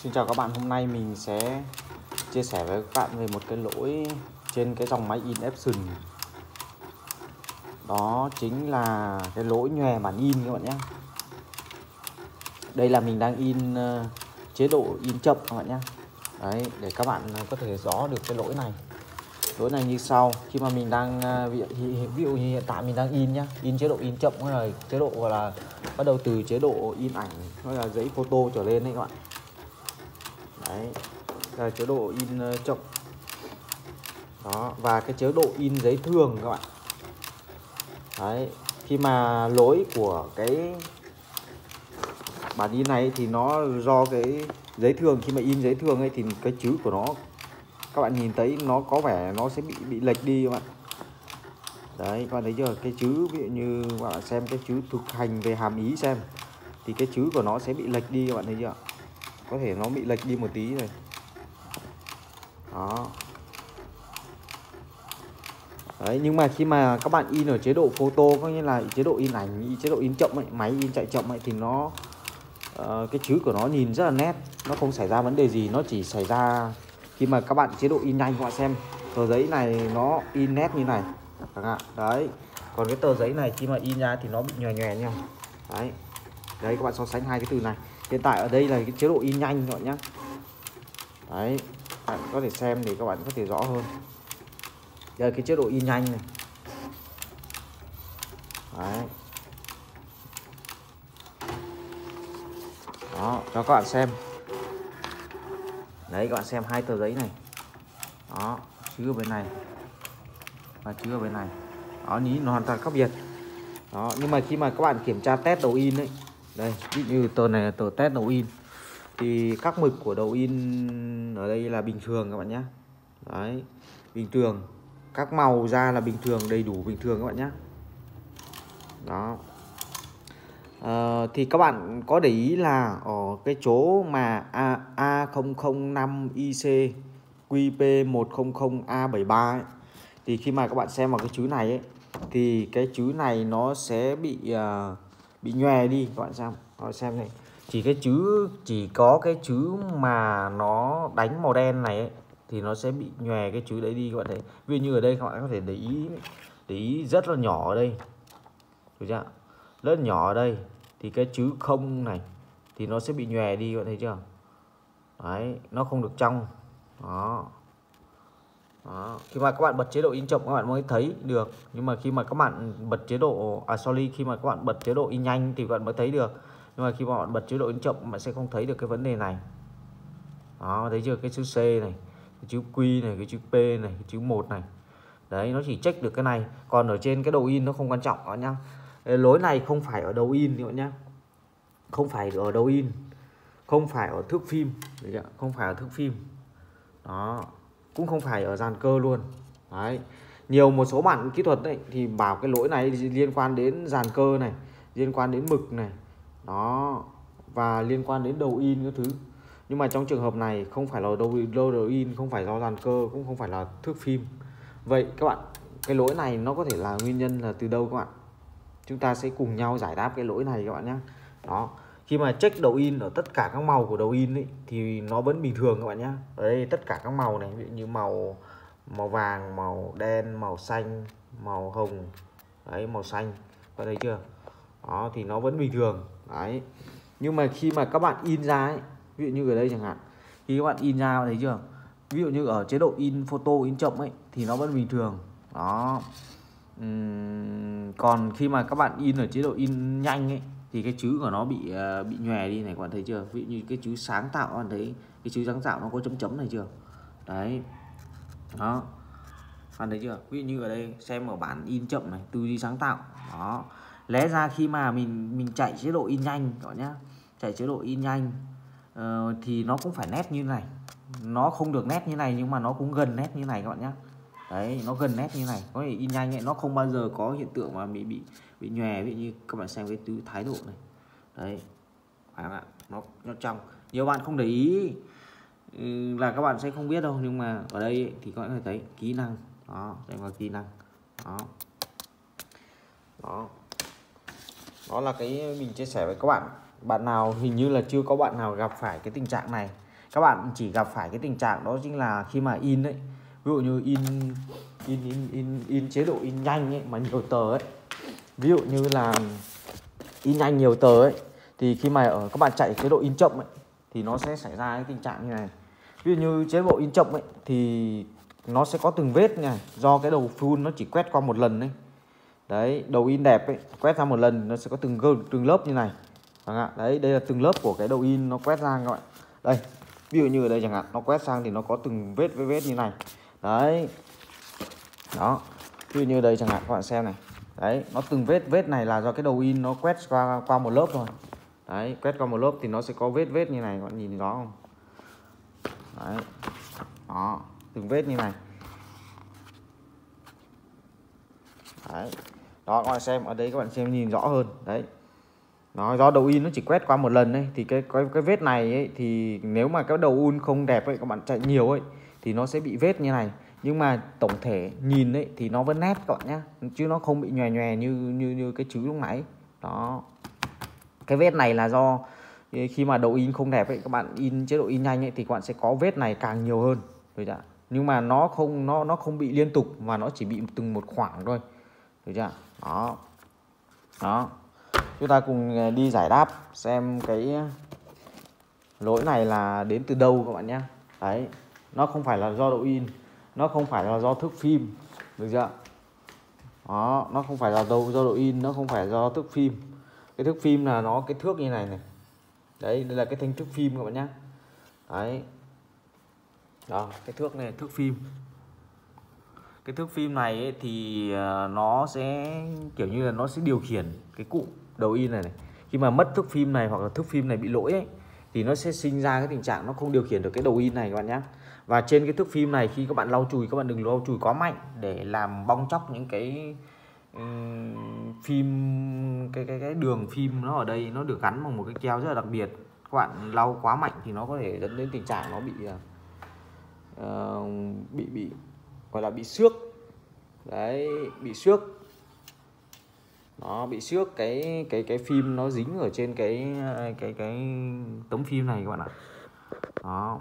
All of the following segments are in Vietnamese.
Xin chào các bạn, hôm nay mình sẽ chia sẻ với các bạn về một cái lỗi trên cái dòng máy in Epson. Đó chính là cái lỗi nhòe bản in các bạn nhé. Đây là mình đang in chế độ in chậm các bạn nhé. Đấy, để các bạn có thể rõ được cái lỗi này. Lỗi này như sau, khi mà mình đang ví dụ như hiện tại mình đang in nhá, in chế độ in chậm hay là chế độ gọi là bắt đầu từ chế độ in ảnh hay là giấy photo trở lên đấy các bạn. Đấy, là chế độ in chậm. Đó, và cái chế độ in giấy thường các bạn. Đấy, khi mà lỗi của cái bản in này thì nó do cái giấy thường, khi mà in giấy thường ấy thì cái chữ của nó các bạn nhìn thấy nó có vẻ nó sẽ bị lệch đi các bạn. Đấy, các bạn thấy chưa? Cái chữ ví dụ như các bạn xem cái chữ thực hành về hàm ý xem thì cái chữ của nó sẽ bị lệch đi, các bạn thấy chưa? Có thể nó bị lệch đi một tí này. Đó. Đấy, nhưng mà khi mà các bạn in ở chế độ photo, có nghĩa là chế độ in ảnh, chế độ in chậm ấy, máy in chạy chậm ấy thì nó cái chữ của nó nhìn rất là nét, nó không xảy ra vấn đề gì. Nó chỉ xảy ra khi mà các bạn chế độ in nhanh, các bạn xem tờ giấy này nó in nét như này chẳng hạn. Đấy, còn cái tờ giấy này khi mà in ra thì nó bị nhòe nhòe nha. Đấy, đấy các bạn so sánh hai cái từ này. Hiện tại ở đây là cái chế độ in nhanh các bạn nhé. Đấy, bạn có thể xem để các bạn có thể rõ hơn. Đây là cái chế độ in nhanh này. Đấy. Đó, cho các bạn xem. Đấy, các bạn xem hai tờ giấy này. Đó, chữ ở bên này và chữ ở bên này. Đó, nhìn nó hoàn toàn khác biệt. Đó, nhưng mà khi mà các bạn kiểm tra test đầu in ấy, đây, ví dụ như tờ này là tờ test đầu in thì các mực của đầu in ở đây là bình thường các bạn nhé. Đấy, bình thường. Các màu da là bình thường, đầy đủ bình thường các bạn nhé. Đó. Thì các bạn có để ý là ở cái chỗ mà A005IC QP100A73 ấy, thì khi mà các bạn xem vào cái chữ này ấy, thì cái chữ này nó sẽ bị nhòe đi các bạn xem này. Chỉ có cái chữ mà nó đánh màu đen này ấy, thì nó sẽ bị nhòe cái chữ đấy đi các bạn thấy. Ví dụ như ở đây các bạn có thể để ý rất là nhỏ ở đây. Được chưa? Rất nhỏ ở đây thì cái chữ không này thì nó sẽ bị nhòe đi, các bạn thấy chưa? Đấy, nó không được trong. Đó. Đó. Khi mà các bạn bật chế độ in chậm các bạn mới thấy được, nhưng mà khi mà các bạn bật chế độ khi mà các bạn bật chế độ in nhanh thì các bạn mới thấy được. Nhưng mà khi mà bạn bật chế độ in chậm bạn sẽ không thấy được cái vấn đề này. Đó, thấy chưa? Cái chữ C này, cái chữ Q này, cái chữ P này, cái chữ 1 này. Đấy, nó chỉ check được cái này. Còn ở trên cái đầu in nó không quan trọng các bạn nhá. Lỗi này không phải ở đầu in các bạn nhá. Không phải ở đầu in, không phải ở thước phim, không phải ở thước phim. Đó, cũng không phải ở dàn cơ luôn. Đấy. Nhiều một số bạn kỹ thuật đấy thì bảo cái lỗi này liên quan đến dàn cơ này, liên quan đến mực này. Đó, và liên quan đến đầu in các thứ. Nhưng mà trong trường hợp này không phải là đầu in, không phải do dàn cơ, cũng không phải là thước phim. Vậy các bạn, cái lỗi này nó có thể là nguyên nhân là từ đâu các bạn? Chúng ta sẽ cùng nhau giải đáp cái lỗi này các bạn nhé. Đó, khi mà check đầu in ở tất cả các màu của đầu in ấy, thì nó vẫn bình thường các bạn nhé. Ở đây tất cả các màu này, ví dụ như màu vàng, màu đen, màu xanh, màu hồng, đấy, màu xanh, các bạn thấy chưa? Đó, thì nó vẫn bình thường. Đấy, nhưng mà khi mà các bạn in ra ấy, ví dụ như ở đây chẳng hạn, khi các bạn in ra, bạn thấy chưa? Ví dụ như ở chế độ in photo, in chậm ấy thì nó vẫn bình thường. Đó. Còn khi mà các bạn in ở chế độ in nhanh ấy thì cái chữ của nó bị nhòe đi này, các bạn thấy chưa? Ví dụ như cái chữ sáng tạo, các bạn thấy cái chữ sáng tạo nó có chấm chấm này chưa? Đấy. Đó, các bạn thấy chưa? Ví dụ như ở đây xem ở bản in chậm này, tư duy sáng tạo. Đó, lẽ ra khi mà mình chạy chế độ in nhanh các bạn nhá, chạy chế độ in nhanh thì nó cũng phải nét như này. Nó không được nét như này nhưng mà nó cũng gần nét như này các bạn nhé. Đấy, nó gần nét như này. Có thể in nhanh ấy, nó không bao giờ có hiện tượng mà bị nhòe. Ví dụ như các bạn xem cái từ thái độ này. Đấy, phải không ạ? Nó trong. Nhiều bạn không để ý là các bạn sẽ không biết đâu, nhưng mà ở đây ấy, thì các bạn có thể thấy kỹ năng. Đó, đây là kỹ năng. Đó. Đó. Đó là cái mình chia sẻ với các bạn. Bạn nào hình như là chưa có bạn nào gặp phải cái tình trạng này các bạn chỉ gặp phải cái tình trạng đó chính là khi mà in đấy, ví dụ như in chế độ in nhanh ấy, mà nhiều tờ ấy, ví dụ như là in nhanh nhiều tờ ấy, thì khi mà các bạn chạy chế độ in chậm ấy thì nó sẽ xảy ra cái tình trạng như này. Ví dụ như chế độ in chậm ấy thì nó sẽ có từng vết nha, do cái đầu full nó chỉ quét qua một lần đấy. Đấy, đầu in đẹp ấy, quét ra một lần nó sẽ có từng lớp như này. Đấy, đây là từng lớp của cái đầu in nó quét ra các bạn. Đây, ví dụ như ở đây chẳng hạn, nó quét sang thì nó có từng vết như này. Đấy. Đó. Ví dụ như đây chẳng hạn các bạn xem này. Đấy, nó từng vết này là do cái đầu in nó quét qua một lớp thôi. Đấy, quét qua một lớp thì nó sẽ có vết như này, các bạn nhìn rõ không? Đấy. Đó, từng vết như này. Đấy. Đó, các bạn xem ở đây, các bạn xem nhìn rõ hơn. Đấy. Nó do đầu in nó chỉ quét qua một lần ấy, thì cái vết này ấy, thì nếu mà cái đầu in không đẹp ấy, các bạn chạy nhiều ấy thì nó sẽ bị vết như này. Nhưng mà tổng thể nhìn ấy thì nó vẫn nét các bạn nhá, chứ nó không bị nhòe như cái chữ lúc nãy. Đó. Cái vết này là do khi mà đầu in không đẹp ấy, các bạn in chế độ in nhanh ấy thì các bạn sẽ có vết này càng nhiều hơn. Được chưa? Nhưng mà nó không bị liên tục, mà nó chỉ bị từng một khoảng thôi. Được chưa? Đó. Đó. Chúng ta cùng đi giải đáp xem cái lỗi này là đến từ đâu các bạn nhé. Đấy, nó không phải là do đầu in, nó không phải là do thước phim, được chưa? Đó, nó không phải là do đầu in, nó không phải do thước phim. Cái thước phim là nó cái thước như này này. Đấy, đây là cái thanh thước phim các bạn nhé. Đấy. Đó, cái thước này thước phim. Cái thước phim này ấy, thì nó sẽ kiểu như là nó sẽ điều khiển cái cụm đầu in này. Khi mà mất thước phim này hoặc là thước phim này bị lỗi ấy, thì nó sẽ sinh ra cái tình trạng nó không điều khiển được cái đầu in này các bạn nhé. Và trên cái thước phim này khi các bạn lau chùi, các bạn đừng lau chùi quá mạnh để làm bong chóc những cái phim, cái đường phim nó ở đây nó được gắn bằng một cái keo rất là đặc biệt. Các bạn lau quá mạnh thì nó có thể dẫn đến tình trạng nó bị gọi là bị xước. Đấy, bị xước. Nó bị xước cái phim nó dính ở trên cái tấm phim này các bạn ạ. Đó.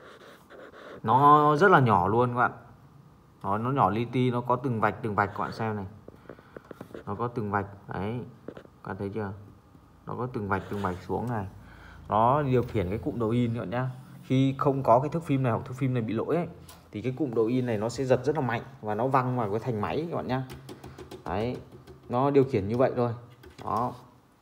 Nó rất là nhỏ luôn các bạn. Nó nhỏ li ti, nó có từng vạch các bạn xem này. Nó có từng vạch đấy. Các bạn thấy chưa? Nó có từng vạch xuống này. Nó điều khiển cái cụm đầu in các bạn nhá. Khi không có cái thước phim này hoặc thước phim này bị lỗi ấy, thì cái cụm đầu in này nó sẽ giật rất là mạnh và nó văng vào cái thành máy các bạn nhá. Đấy, nó điều khiển như vậy thôi. Đó.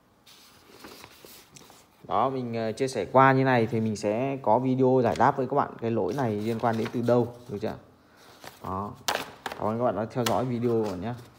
Đó, mình chia sẻ qua như này thì mình sẽ có video giải đáp với các bạn cái lỗi này liên quan đến từ đâu, được chưa? Đó. Cảm ơn các bạn đã theo dõi video nhé.